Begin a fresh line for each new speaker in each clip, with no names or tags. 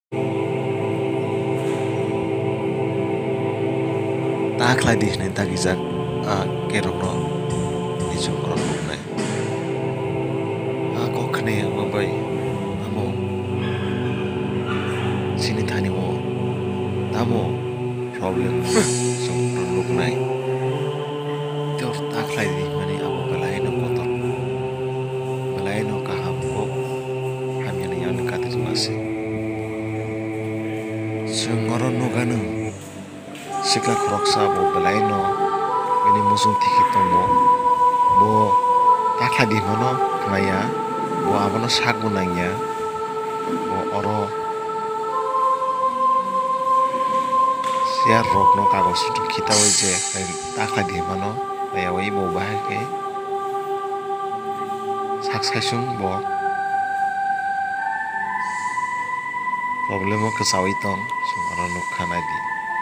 Taklai di hnai tagijak kerok no nijung korok nai. Kok kene mabai amo sini thani mo tamo problem song luk nai. Tor taklai di mani amo belai no kotor belai no kaham ko hamyana yan katis masi. Sengoron no ganung sikla kroksa bo belai no ini musung tiki tomo bo takla di mono knaya bo abono sak bunanya bo oro siar rok no kagos tu kita je takla di mono kaya wai bo bahai ke sak saisung bo problemo kesawi tong sung oro nuk khana di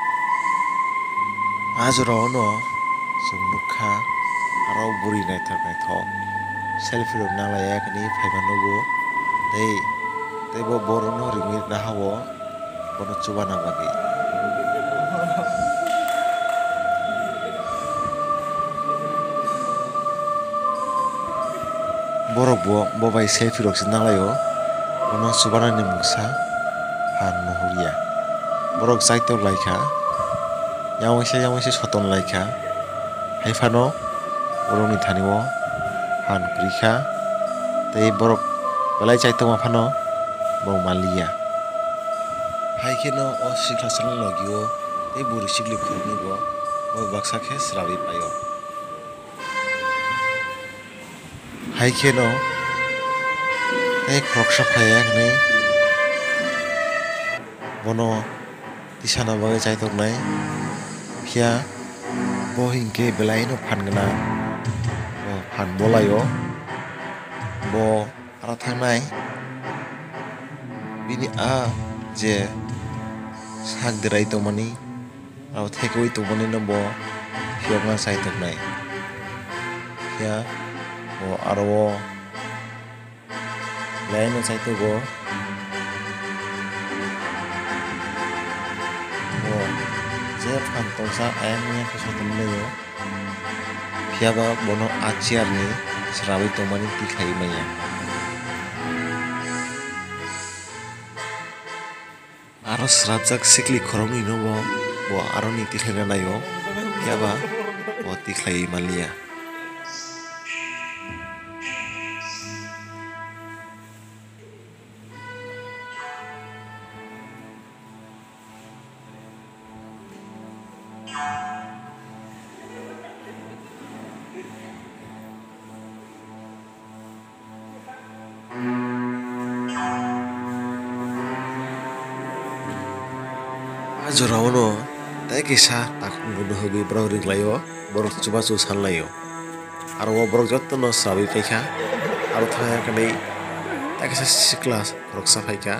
Azro no sung nukha aro buri naithok naithok selfie rok nalayak ni phaiba nugo tei bo borok no ringit nahawo bono chubana bagi borok bo bai selfie rok nalayo bono chubana ni mungsa han nuhuria borok jaitok laika yang wese soton laika haifano borok ni thani o han krika tei borok belai chaitoma phano borok malia haike no o sikla sala logio tei buri sikli khurni bo o baksa khe srabi payo haike no tei kroksa phayak ni bono tisana bagai chaitok nai phia bo hingke belai no phangna phan bolayo bo ara thangnai bini je sak dirai tongmani aro thekoi tongmani no bo phiyokna chaitok nai phia bo aro belai no chaitogo bo je phan tongsa ayang ko sotom leyo phiaba bono achiar ni srawi tongmani tiklai maya aro srabjak sikli khorokni no bo aro ni tiklai nayo phiaba bo tiklai malia Ajorao no tai kisa tak bunuh hobi borok ringlayo borok chuba chu sanlayo aro o borok jotto no srabi paikha aro thaya kanai tai kisa sikla roksa paikha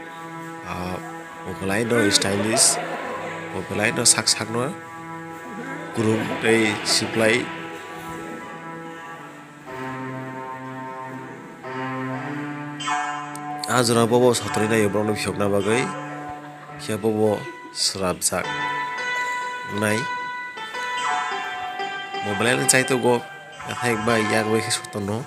o belai no stylish o belai no sak no kurum tei siplai Ajora bobo sotri nayo borok no phiyokna bagai phia bobo srabjak nai mobile ni chaitogo nathai bai yak bai sotono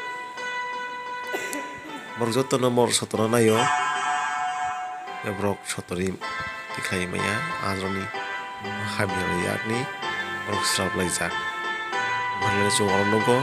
borok jotto no mor sotona nayo borok sotori tiklai maya ajroni khamya yakni borok sraplaijak bhale chung oro nugo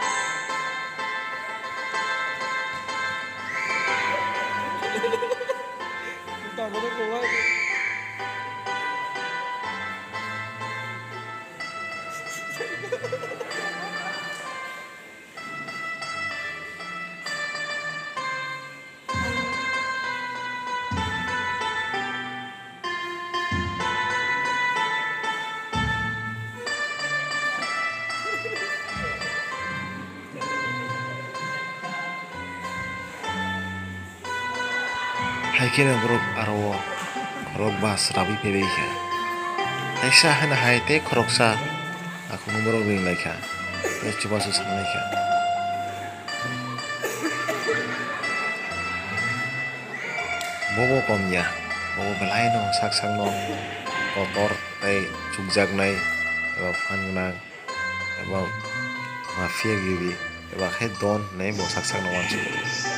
haike no borok aro khorok ba srabi pebeikha kaisa hana hai tei khoroksa akunu borok ringlaikha tei chuba chu sanlaikha bobo komya bo belai no sak no kotor tei chukjaknai eba phan gonang eba mafia gibi eba khai don nei bo sak no uansukgo.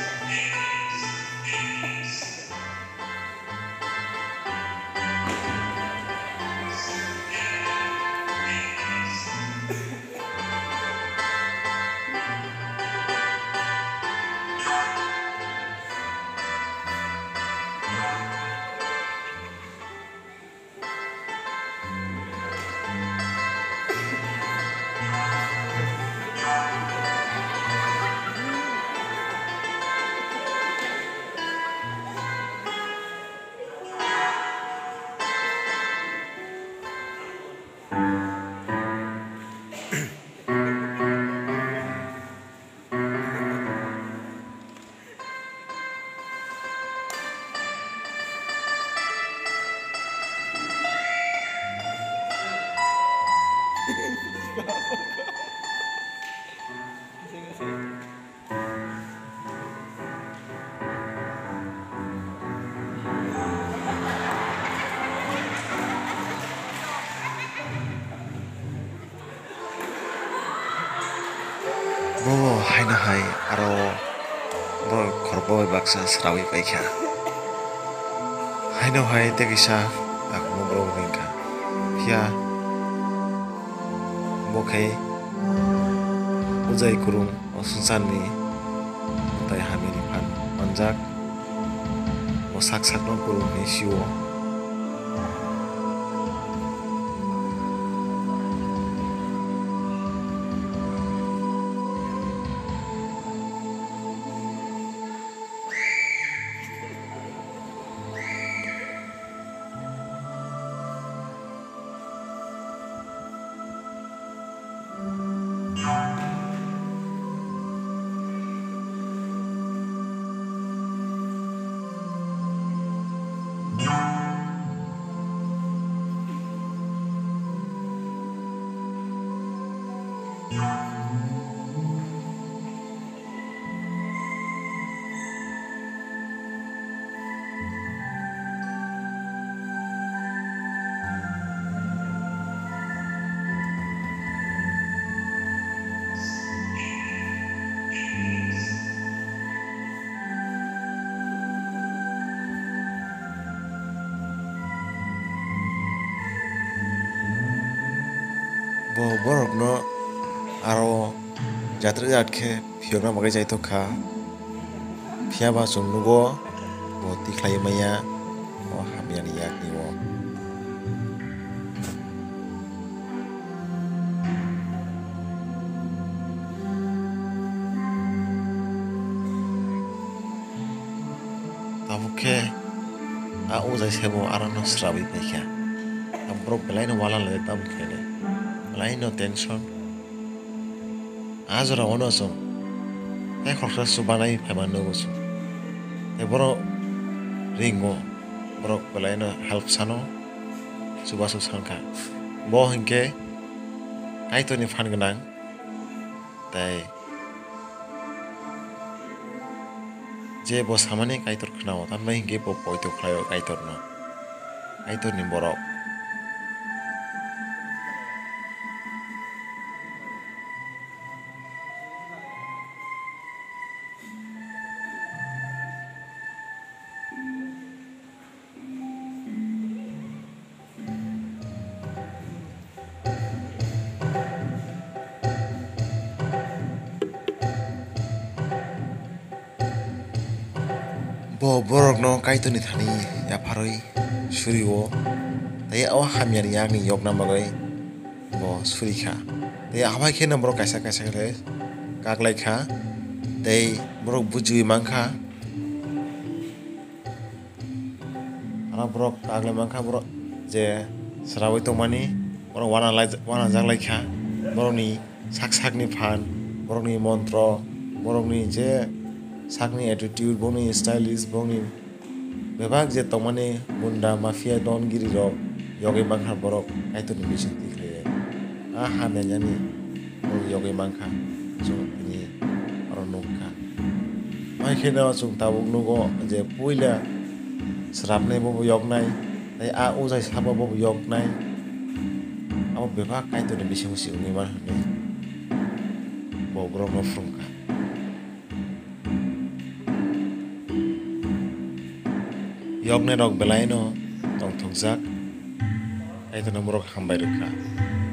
Bo haina hai aro bo korbo baksa srawi paikha haino hai te kisa akmo bro ringka pia bo khai ujai kurung osunsanni tai hamini phan manjak bo sak no kurung ni siwo bo borok no aro jatra jatke phiona bagai jai to kha phiaba chung nugo bo tiklai maya o hamyani yak ni o tabuke a ujai sebo arano srabi paikha ambrok belai no wala le tabuke ne lain no tension azora ono so te khorsa subanai phaima no gosu te boro ringo borok belai no help sano subasu sanka bo hinke kaito ni phan gnang tai je bo samane kaitor khnao tan mai hinke bo poito khlayo kaitor no kaitor ni borok bo borok no kaito ni thani ya pharoi suriwo tai aw hamyani yak ni yok na magai bo suri kha tai abai khe na borok kaisa kaisa khe kaklai kha tai borok bujui mangkha ana borok kaklai mangkha borok je srawai tongmani borok wana jaglai kha borok ni sak ni phan borok ni montro borok ni je sakni attitude boni stylish boni bebak je tongmani munda mafia don giri rok yogi mangkha borok kaito ni bisin tikle a hane jani yogi mangkha so ni aro nokha mai khena chung tabuk nugo je puila srapnai bo yoknai tei ujai sabo bo yoknai abo bebak kaitoni bising si uni man hinui bo borok no phurungkha. Yoknai rok belai no tongthokjak kaitoni borok hambai rwkha.